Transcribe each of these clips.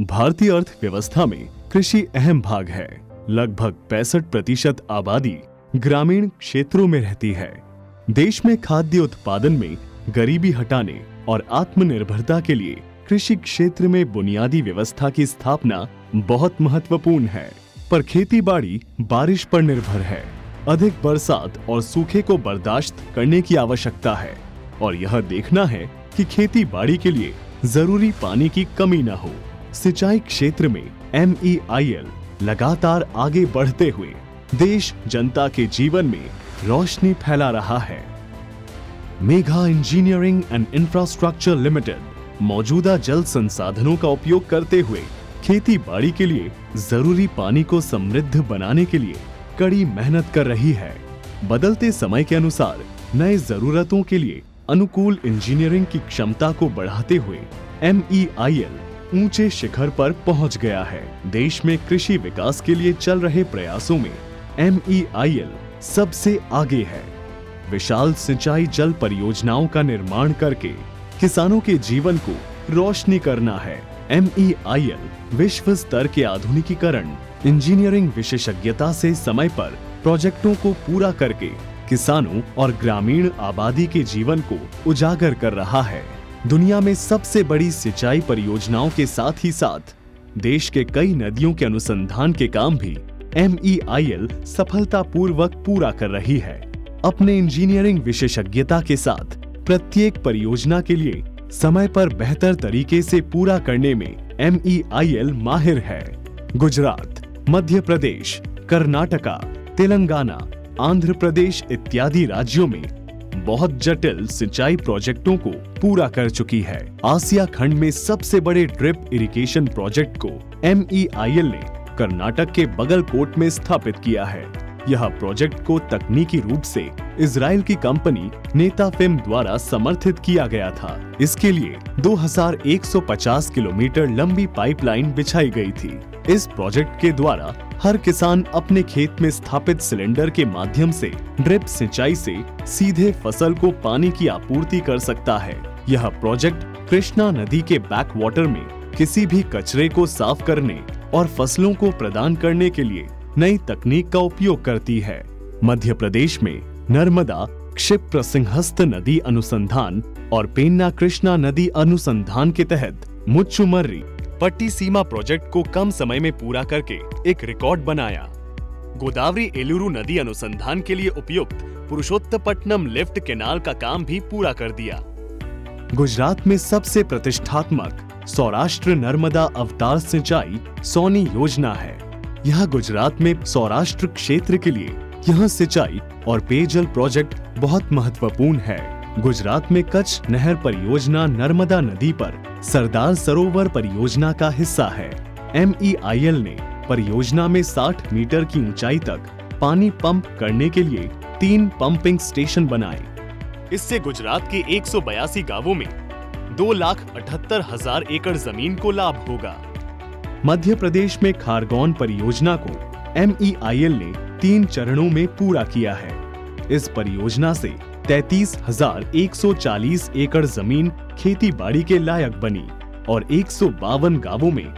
भारतीय अर्थव्यवस्था में कृषि अहम भाग है। लगभग 65% आबादी ग्रामीण क्षेत्रों में रहती है। देश में खाद्य उत्पादन में गरीबी हटाने और आत्मनिर्भरता के लिए कृषि क्षेत्र में बुनियादी व्यवस्था की स्थापना बहुत महत्वपूर्ण है। पर खेती बाड़ी बारिश पर निर्भर है। अधिक बरसात और सूखे को बर्दाश्त करने की आवश्यकता है और यह देखना है कि खेती बाड़ी के लिए जरूरी पानी की कमी न हो। सिंचाई क्षेत्र में MEIL लगातार आगे बढ़ते हुए देश जनता के जीवन में रोशनी फैला रहा है। Megha engineering and infrastructure limited मौजूदा जल संसाधनों का उपयोग करते हुए खेती बाड़ी के लिए जरूरी पानी को समृद्ध बनाने के लिए कड़ी मेहनत कर रही है। बदलते समय के अनुसार नए जरूरतों के लिए अनुकूल इंजीनियरिंग की क्षमता को बढ़ाते हुए MEIL ऊंचे शिखर पर पहुंच गया है। देश में कृषि विकास के लिए चल रहे प्रयासों में MEIL सबसे आगे है। विशाल सिंचाई जल परियोजनाओं का निर्माण करके किसानों के जीवन को रोशनी करना है। MEIL विश्व स्तर के आधुनिकीकरण, इंजीनियरिंग विशेषज्ञता से समय पर प्रोजेक्टों को पूरा करके किसानों और ग्रामीण आबादी के जीवन को उजागर कर रहा है। दुनिया में सबसे बड़ी सिंचाई परियोजनाओं के साथ ही साथ देश के कई नदियों के अनुसंधान के काम भी MEIL सफलतापूर्वक पूरा कर रही है। अपने इंजीनियरिंग विशेषज्ञता के साथ प्रत्येक परियोजना के लिए समय पर बेहतर तरीके से पूरा करने में MEIL माहिर है। गुजरात, मध्य प्रदेश, कर्नाटका, तेलंगाना, आंध्र प्रदेश इत्यादि राज्यों में बहुत जटिल सिंचाई प्रोजेक्टों को पूरा कर चुकी है। आसिया खंड में सबसे बड़े ड्रिप इरिगेशन प्रोजेक्ट को MEIL ने कर्नाटक के बगलकोट में स्थापित किया है। यह प्रोजेक्ट को तकनीकी रूप से इजराइल की कंपनी नेताफिम द्वारा समर्थित किया गया था। इसके लिए 2150 किलोमीटर लंबी पाइपलाइन बिछाई गई थी। इस प्रोजेक्ट के द्वारा हर किसान अपने खेत में स्थापित सिलेंडर के माध्यम से ड्रिप सिंचाई से सीधे फसल को पानी की आपूर्ति कर सकता है। यह प्रोजेक्ट कृष्णा नदी के बैक वाटर में किसी भी कचरे को साफ करने और फसलों को प्रदान करने के लिए नई तकनीक का उपयोग करती है। मध्य प्रदेश में नर्मदा, क्षिप्र सिंहस्थ नदी अनुसंधान और पेन्ना कृष्णा नदी अनुसंधान के तहत मुच्चुमर्री पट्टी सीमा प्रोजेक्ट को कम समय में पूरा करके एक रिकॉर्ड बनाया। गोदावरी एलुरु नदी अनुसंधान के लिए उपयुक्त पुरुषोत्तपट्टनम लिफ्ट केनाल का काम भी पूरा कर दिया। गुजरात में सबसे प्रतिष्ठात्मक सौराष्ट्र नर्मदा अवतार सिंचाई सोनी योजना है। यह गुजरात में सौराष्ट्र क्षेत्र के लिए यह सिंचाई और पेयजल प्रोजेक्ट बहुत महत्वपूर्ण है। गुजरात में कच्छ नहर परियोजना नर्मदा नदी पर सरदार सरोवर परियोजना का हिस्सा है। MEIL ने परियोजना में 60 मीटर की ऊंचाई तक पानी पंप करने के लिए 3 पंपिंग स्टेशन बनाए। इससे गुजरात के 182 गांवों में 2,78,000 एकड़ जमीन को लाभ होगा। मध्य प्रदेश में खारगौन परियोजना को MEIL ने 3 चरणों में पूरा किया है। इस परियोजना से 33,140 एकड़ जमीन खेती बाड़ी के लायक बनी और 152 गांवों में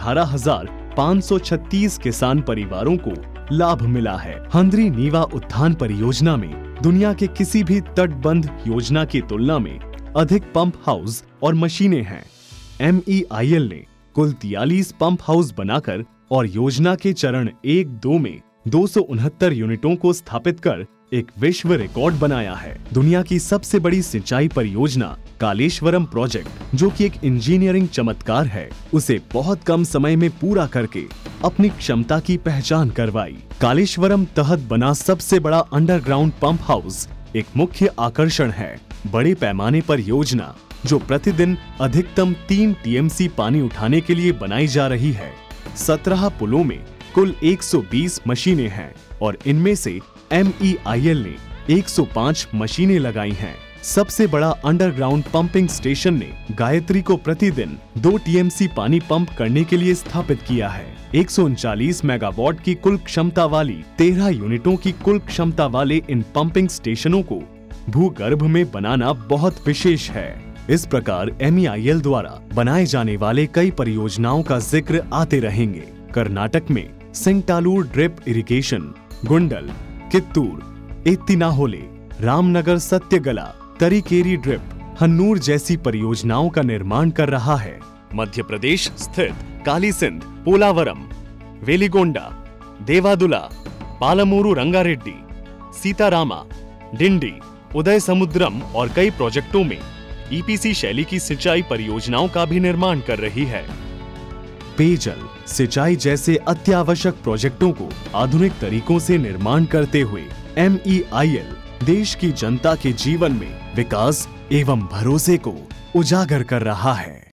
18,536 किसान परिवारों को लाभ मिला है। हंद्री नीवा उत्थान परियोजना में दुनिया के किसी भी तटबंध योजना की तुलना में अधिक पंप हाउस और मशीनें हैं। MEIL ने कुल 43 पंप हाउस बनाकर और योजना के चरण 1-2 में 269 यूनिटों को स्थापित कर एक विश्व रिकॉर्ड बनाया है। दुनिया की सबसे बड़ी सिंचाई परियोजना कालेश्वरम प्रोजेक्ट, जो कि एक इंजीनियरिंग चमत्कार है, उसे बहुत कम समय में पूरा करके अपनी क्षमता की पहचान करवाई। कालेश्वरम तहत बना सबसे बड़ा अंडरग्राउंड पंप हाउस एक मुख्य आकर्षण है। बड़े पैमाने पर योजना जो प्रतिदिन अधिकतम 3 TMC पानी उठाने के लिए बनाई जा रही है। 17 पुलों में कुल 120 मशीनें हैं और इनमें से MEIL ने 105 मशीनें लगाई हैं। सबसे बड़ा अंडरग्राउंड पंपिंग स्टेशन ने गायत्री को प्रतिदिन 2 TMC पानी पंप करने के लिए स्थापित किया है। 139 मेगावाट की कुल क्षमता वाली 13 यूनिटों की कुल क्षमता वाले इन पंपिंग स्टेशनों को भूगर्भ में बनाना बहुत विशेष है। इस प्रकार MEIL द्वारा बनाए जाने वाले कई परियोजनाओं का जिक्र आते रहेंगे। कर्नाटक में Singatalur drip irrigation, Gundal, Kittur, Ettinahole, Ramanagar Sathyagala, Tarikere drip, Hannur जैसी परियोजनाओं का निर्माण कर रहा है। मध्य प्रदेश स्थित कालीसिंध, पोलावरम, वेलिगोंडा, देवादुला, पालमूरू रंगारेड्डी, सीतारामा, डिंडी, उदय समुद्रम और कई प्रोजेक्टों में EPC शैली की सिंचाई परियोजनाओं का भी निर्माण कर रही है। पेयजल, सिंचाई जैसे अत्यावश्यक प्रोजेक्टों को आधुनिक तरीकों से निर्माण करते हुए MEIL देश की जनता के जीवन में विकास एवं भरोसे को उजागर कर रहा है।